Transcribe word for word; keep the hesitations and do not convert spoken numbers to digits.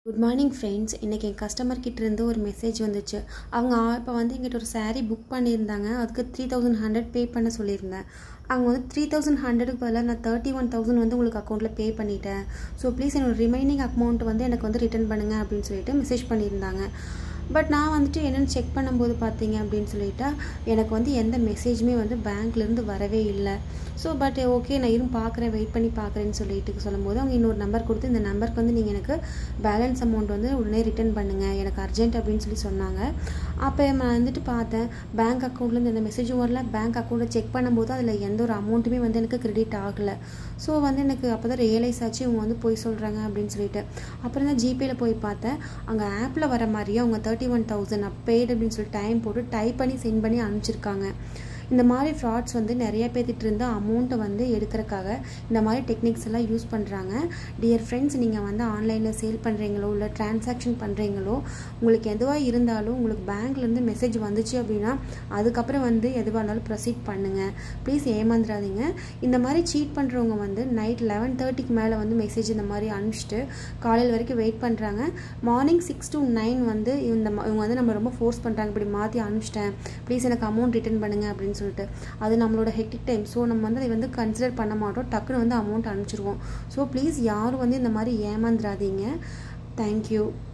Good morning friends. இன்றைக்கி என் customer கிட்டேருந்து ஒரு மெசேஜ் வந்துச்சு. அவங்க இப்போ வந்து எங்கிட்ட ஒரு சாரீ புக் பண்ணியிருந்தாங்க. அதுக்கு த்ரீ தௌசண்ட் ஹண்ட்ரட் பே பண்ண சொல்லியிருந்தேன். அவங்க வந்து த்ரீ தௌசண்ட் ஹண்ட்ரடுக்கு பதிலாக நான் தேர்ட்டி ஒன் தௌசண்ட் வந்து உங்களுக்கு அக்கௌண்ட்டில் பே பண்ணிட்டேன். ஸோ ப்ளீஸ் என்னோட ரிமைனிங் அமௌண்ட் வந்து எனக்கு வந்து ரிட்டர்ன் பண்ணுங்கள் அப்படின்னு சொல்லிட்டு மெசேஜ் பண்ணியிருந்தாங்க. பட் நான் வந்துட்டு என்னென்னு செக் பண்ணும்போது பார்த்தீங்க அப்படின்னு சொல்லிட்டா எனக்கு வந்து எந்த மெசேஜுமே வந்து பேங்க்லேருந்து வரவே இல்லை. ஸோ பட் ஓகே நான் இரும் பார்க்குறேன், வெயிட் பண்ணி பார்க்குறேன்னு சொல்லிட்டு சொல்லும்போது அவங்க இன்னொரு நம்பர் கொடுத்து இந்த நம்பருக்கு வந்து நீங்கள் எனக்கு பேலன்ஸ் அமௌண்ட் வந்து உடனே ரிட்டர்ன் பண்ணுங்கள், எனக்கு அர்ஜென்ட் அப்படின்னு சொல்லி சொன்னாங்க. அப்போ நான் வந்துட்டு பார்த்தேன் பேங்க் அக்கௌண்ட்லேருந்து எந்த மெசேஜும் வரல. பேங்க் அக்கௌண்ட்டை செக் பண்ணும்போது அதில் எந்த ஒரு அமௌண்ட்டுமே வந்து எனக்கு கிரெடிட் ஆகலை. ஸோ வந்து எனக்கு அப்போ தான் ரியலைஸ் ஆச்சு இவங்க வந்து போய் சொல்கிறாங்க அப்படின்னு சொல்லிட்டு. அப்புறம் தான் ஜிபேயில் போய் பார்த்தேன். அங்கே ஆப்பில் வர மாதிரியே அவங்க தேர்ட்டி ஒன் தௌசண்ட் அப்பேட் அப்படின்னு சொல்லி டைம் போட்டு டைப் பண்ணி சென்ட் பண்ணி அனுப்பிச்சிருக்காங்க. இந்த மாதிரி ஃப்ராட்ஸ் வந்து நிறைய பேர்த்திட்டு இருந்து அமௌண்ட்டை வந்து எடுக்கிறக்காக இந்த மாதிரி டெக்னிக்ஸ் எல்லாம் யூஸ் பண்ணுறாங்க. டியர் ஃப்ரெண்ட்ஸ், நீங்கள் வந்து ஆன்லைனில் சேல் பண்ணுறீங்களோ இல்லை டிரான்சாக்ஷன் பண்ணுறீங்களோ உங்களுக்கு எதுவாக இருந்தாலும் உங்களுக்கு பேங்க்லேருந்து மெசேஜ் வந்துச்சு அப்படின்னா அதுக்கப்புறம் வந்து எதுவாக இருந்தாலும் ப்ரொசீட் பண்ணுங்கள். ப்ளீஸ் ஏமாந்துடாதீங்க. இந்த மாதிரி சீட் பண்ணுறவங்க வந்து நைட் லெவன் தேர்ட்டிக்கு மேலே வந்து மெசேஜ் இந்த மாதிரி அனுப்பிச்சிட்டு காலையில் வரைக்கும் வெயிட் பண்ணுறாங்க. மார்னிங் சிக்ஸ் டு நைன் வந்து இந்த இவங்க வந்து நம்ம ரொம்ப ஃபோர்ஸ் பண்ணுறாங்க, இப்படி மாற்றி அனுப்பிச்சிட்டேன், ப்ளீஸ் எனக்கு அமௌண்ட் ரிட்டர்ன் பண்ணுங்கள் அப்படின்னு சொல்லிட்டு. அது நம்மளோட ஹெக்டிக் டைம். ஸோ நம்ம வந்து அதை வந்து கன்சிடர் பண்ண மாட்டோம், டக்குன்னு வந்து அமௌண்ட் அனுப்பிச்சிருவோம். ஸோ ப்ளீஸ் யாரும் வந்து இந்த மாதிரி ஏமாந்துடாதீங்க. தேங்க்யூ.